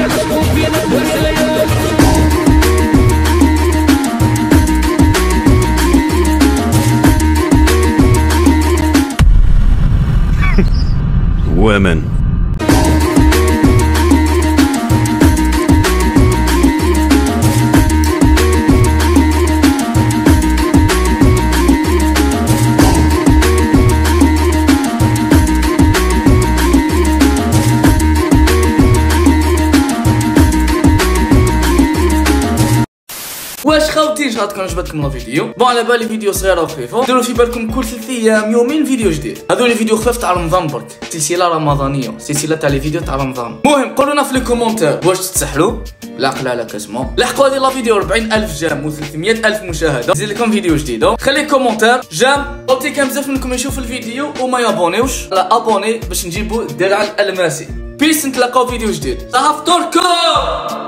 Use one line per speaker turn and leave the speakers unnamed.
Women.
واش خوتي ان شاء الله تكون عجبتكم الفيديو. بون على بالي فيديو صغيره وخفيفه، ديروا في بالكم كل 3 ايام يومين فيديو جديد. هذول الفيديو خفاف تاع رمضان برك، سلسله رمضانيه، سلسله تاع لي فيديو تاع رمضان. المهم قولوا لنا في لي كومونتير واش تستحلوا بالعقل على كاسمو. لحقوا هذه لا فيديو 40000 جام و 300000 مشاهده، نزيد لكم فيديو جديد. خلي كومونتير جام. خوتي كان بزاف منكم يشوفوا الفيديو وما يابونيوش، لا ابوني باش نجيبوا الدرع الالماسي. بيس، نتلاقاو فيديو جديد. صافطوركم.